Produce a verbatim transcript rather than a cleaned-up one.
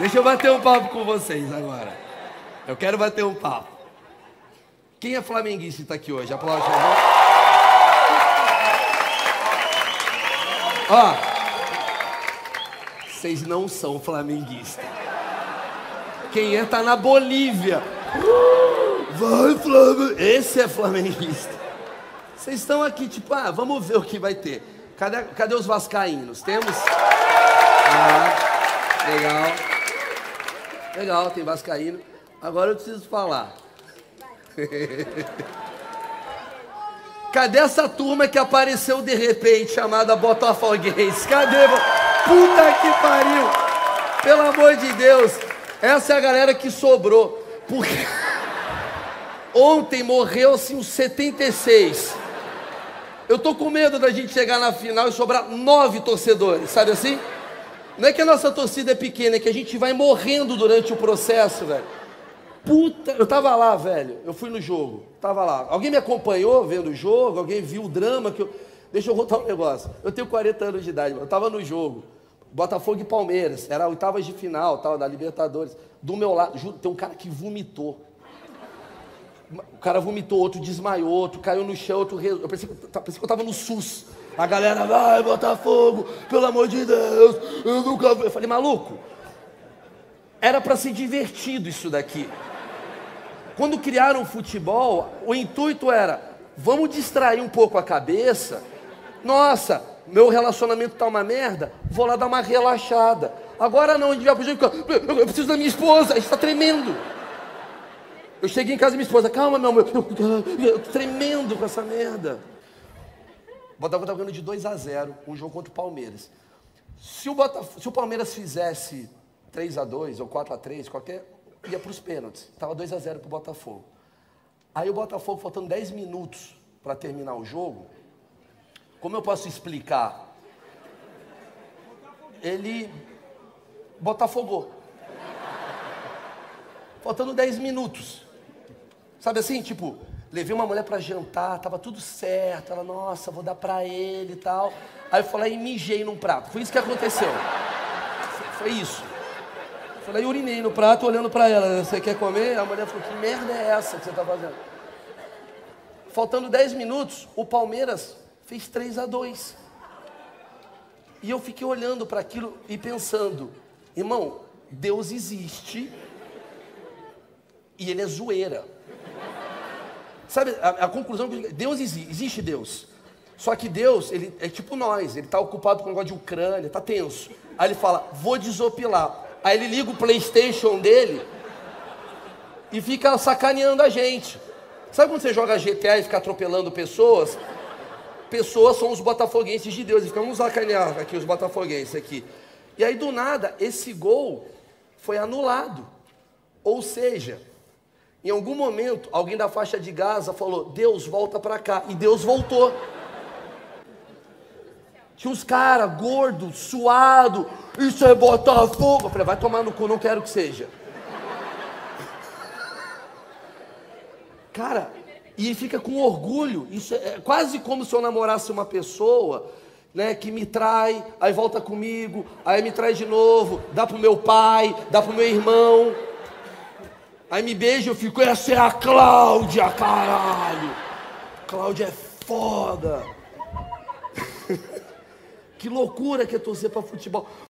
Deixa eu bater um papo com vocês agora. Eu quero bater um papo. Quem é flamenguista e tá aqui hoje? Aplaude, por favor. Ó, vocês não são flamenguistas. Quem é tá na Bolívia. Vai, Flamengo. Esse é flamenguista. Vocês estão aqui tipo, ah, vamos ver o que vai ter. Cadê, cadê os vascaínos? Temos? Ah, legal. Legal, tem vascaíno. Agora eu preciso falar. Cadê essa turma que apareceu de repente, chamada Botafoguense? Cadê? Puta que pariu! Pelo amor de Deus! Essa é a galera que sobrou. Porque ontem morreu assim uns setenta e seis. Eu tô com medo da gente chegar na final e sobrar nove torcedores, sabe assim? Não é que a nossa torcida é pequena, é que a gente vai morrendo durante o processo, velho. Puta, eu tava lá, velho, eu fui no jogo, tava lá. Alguém me acompanhou vendo o jogo? Alguém viu o drama que eu... Deixa eu contar um negócio. Eu tenho quarenta anos de idade, eu tava no jogo, Botafogo e Palmeiras, era oitavas de final, tal, da Libertadores. Do meu lado, juro, tem um cara que vomitou. O cara vomitou, outro desmaiou, outro caiu no chão, outro... Eu pensei, eu pensei que eu tava no SUS. A galera, vai, Botafogo, pelo amor de Deus, eu nunca vi. Eu falei, maluco, era pra ser divertido isso daqui. Quando criaram o futebol, o intuito era, vamos distrair um pouco a cabeça. Nossa, meu relacionamento tá uma merda, vou lá dar uma relaxada. Agora não, a gente vai pro jogo, eu preciso da minha esposa, a gente tá tremendo. Eu cheguei em casa e minha esposa, calma, meu amor, eu, eu, eu tô tremendo com essa merda. O Botafogo estava ganhando de dois a zero, um jogo contra o Palmeiras. Se o, Botafogo, se o Palmeiras fizesse três a dois ou quatro a três, qualquer, ia para os pênaltis. Estava dois a zero para o Botafogo. Aí o Botafogo, faltando dez minutos para terminar o jogo, como eu posso explicar? Ele botafogou. Faltando dez minutos. Sabe assim, tipo... Levei uma mulher pra jantar, tava tudo certo. Ela, nossa, vou dar pra ele e tal. Aí eu falei e mijei num prato. Foi isso que aconteceu. Foi isso. Eu falei, urinei no prato, olhando pra ela. Você quer comer? A mulher falou, que merda é essa que você tá fazendo? Faltando dez minutos, o Palmeiras fez três a dois. E eu fiquei olhando para aquilo e pensando, irmão, Deus existe e ele é zoeira. Sabe, a, a conclusão que Deus existe, existe Deus. Só que Deus, ele é tipo nós, ele está ocupado com o negócio de Ucrânia, está tenso. Aí ele fala, vou desopilar. Aí ele liga o PlayStation dele e fica sacaneando a gente. Sabe quando você joga G T A e fica atropelando pessoas? Pessoas são os botafoguenses de Deus. E ficamos sacanear aqui os botafoguenses aqui. E aí do nada, esse gol foi anulado. Ou seja... Em algum momento, alguém da faixa de Gaza falou, Deus, volta pra cá. E Deus voltou. Tinha uns caras gordos, suados. Isso é Botafogo. Eu falei, vai tomar no cu, não quero que seja. Cara, e fica com orgulho. Isso é quase como se eu namorasse uma pessoa, né, que me trai, aí volta comigo, aí me trai de novo, dá pro meu pai, dá pro meu irmão. Aí me beija, eu fico, essa é a Cláudia, caralho. Cláudia é foda. Que loucura que é torcer pra futebol.